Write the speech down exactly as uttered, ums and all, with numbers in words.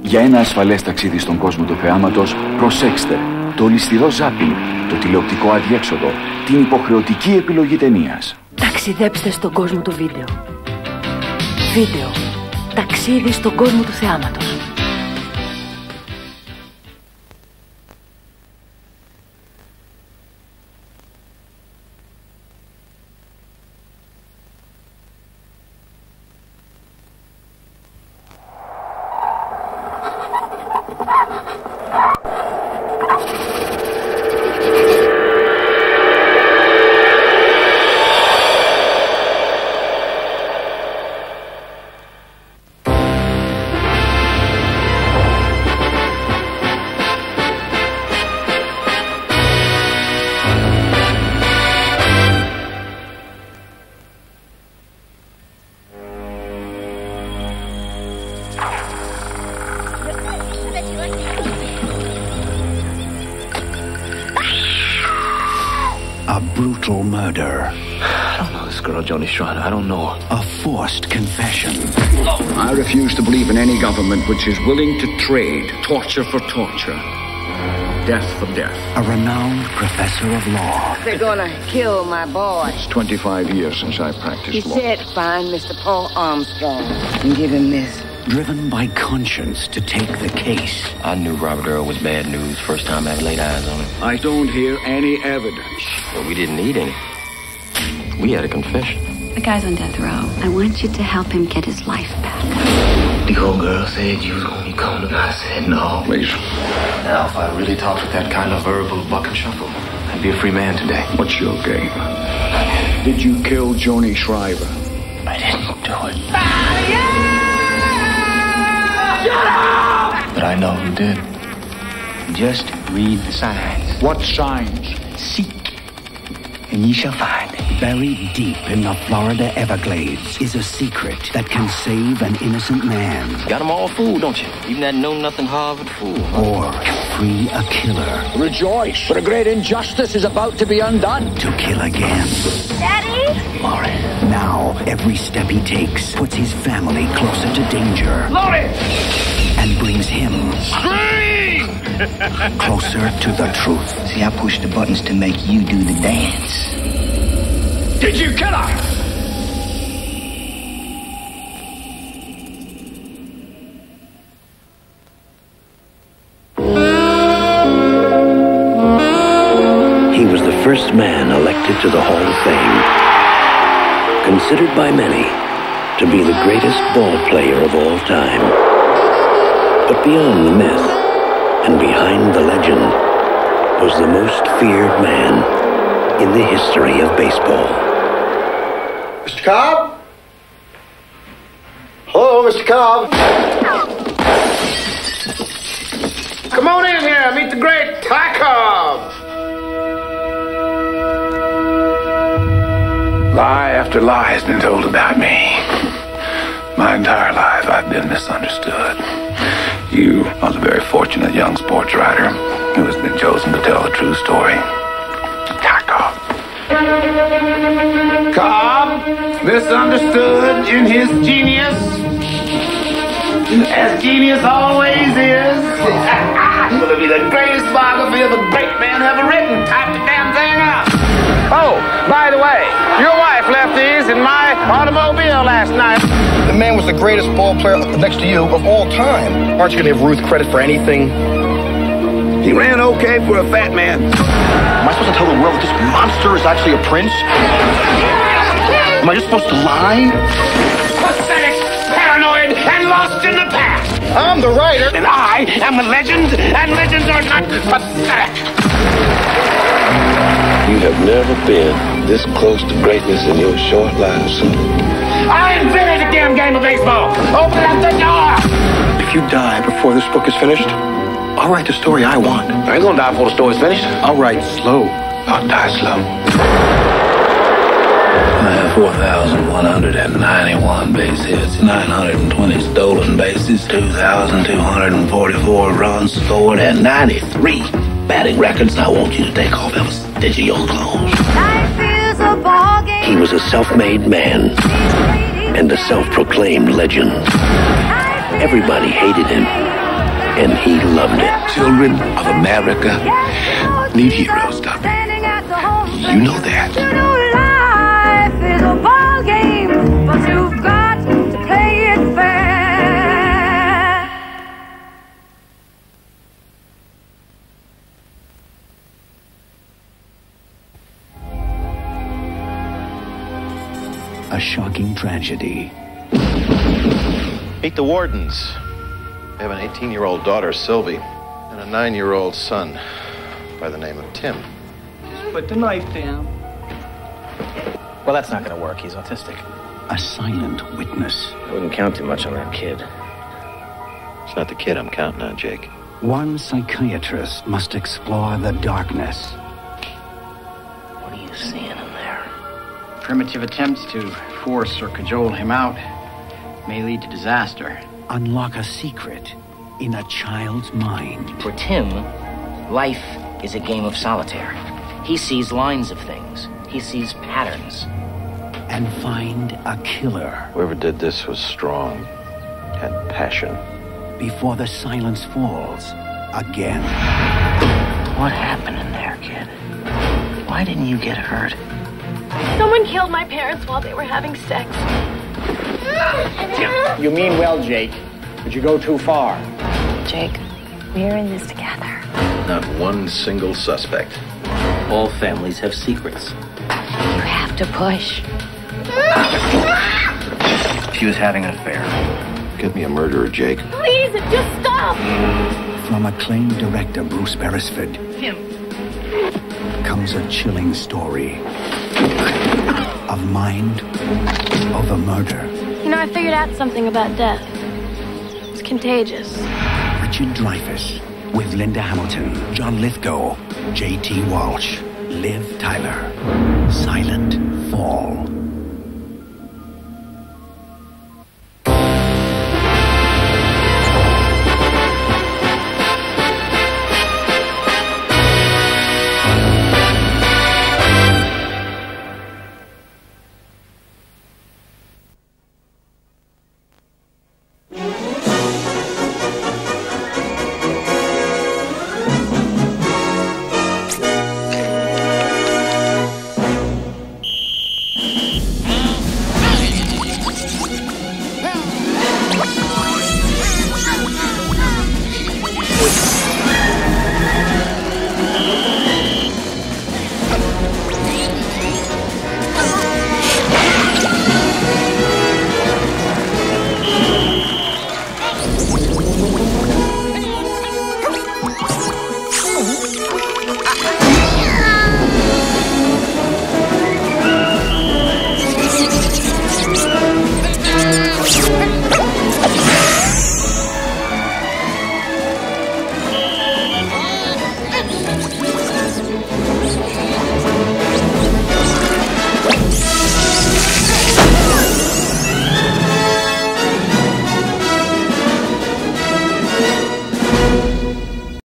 Για ένα ασφαλές ταξίδι στον κόσμο του θεάματος, προσέξτε το ληστηρό ζάπινγκ, το τηλεοπτικό αδιέξοδο, την υποχρεωτική επιλογή ταινίας. Ταξιδέψτε στον κόσμο του βίντεο. Βίντεο. Ταξίδι στον κόσμο του θεάματος. A brutal murder. I don't know this girl, Joni Schreiber. I don't know her. A forced confession. I refuse to believe in any government which is willing to trade torture for torture, death for death. A renowned professor of law. They're gonna kill my boy. It's twenty-five years since I practiced He law. said, find Mister Paul Armstrong and give him this. Driven by conscience to take the case. I knew Robert Earl was bad news first time I ever laid eyes on him. I don't hear any evidence. Well, we didn't need any. We had a confession. The guy's on death row. I want you to help him get his life back. The old girl said you was gonna be coming, and I said no. Please. Now, if I really talked with that kind of verbal buck and shuffle, I'd be a free man today. What's your game? Did you kill Joni Schreiber? I didn't do it. But I know who did. Just read the signs. What signs? Seek, and ye shall find. Buried deep in the Florida Everglades is a secret that can save an innocent man. Got them all fooled, don't you? Even that know-nothing Harvard fool. Or free a killer. Rejoice, for a great injustice is about to be undone. To kill again. Daddy? Laurie. Now, every step he takes puts his family closer to danger. Laurie! And brings him closer to the truth. See, I pushed the buttons to make you do the dance. Did you kill her? He was the first man elected to the Hall of Fame, considered by many to be the greatest ball player of all time. But beyond the myth and behind the legend was the most feared man in the history of baseball. Mister Cobb? Hello, Mister Cobb. Come on in here. Meet the great Ty Cobb. Lie after lie has been told about me. My entire life I've been misunderstood. You are the very fortunate young sports writer who has been chosen to tell the true story. Ty Cobb. Cobb, misunderstood in his genius, as genius always is. It's going to be the greatest biography of a great man ever written. Type the damn thing up. Oh, by the way, your wife left these in my automobile last night. The man was the greatest ball player next to you of all time. Aren't you going to give Ruth credit for anything? He ran okay for a fat man. Am I supposed to tell the world that this monster is actually a prince? Am I just supposed to lie? Pathetic, paranoid, and lost in the past. I'm the writer. And I am a legend, and legends are not pathetic. You have never been this close to greatness in your short life, son. I invented the damn game of baseball. Open up the door. If you die before this book is finished, I'll write the story I want. I ain't gonna die before the story's finished. I'll write slow. I'll die slow. I have four thousand one hundred ninety-one base hits, nine hundred twenty stolen bases, two thousand two hundred forty-four runs scored, and ninety-three batting records. I want you to take off every stitch of your clothes. He was a self-made man and a self-proclaimed legend. Everybody hated him, and he loved it. Children of America need heroes, Tommy. You know that. You know life is a ball game, but you've got to play it fair. A shocking tragedy. Meet the Wardens. They have an eighteen-year-old daughter, Sylvie, and a nine-year-old son by the name of Tim. Just put the knife down. Well, that's not going to work. He's autistic. A silent witness. I wouldn't count too much on that kid. It's not the kid I'm counting on, Jake. One psychiatrist must explore the darkness. What are you seeing in there? Primitive attempts to force or cajole him out may lead to disaster. Unlock a secret in a child's mind. For Tim, life is a game of solitaire. He sees lines of things. He sees patterns. And find a killer. Whoever did this was strong, had passion. Before the silence falls again. What happened in there, kid? Why didn't you get hurt? Someone killed my parents while they were having sex. You mean well, Jake, but you go too far. Jake, we're in this together. Not one single suspect. All families have secrets. You have to push. She was having an affair. Get me a murderer, Jake. Please, just stop! From acclaimed director Bruce Beresford Tim. comes a chilling story of mind over murder. You know, I figured out something about death. It's contagious. Richard Dreyfuss with Linda Hamilton, John Lithgow, J T Walsh, Liv Tyler. Silent Fall.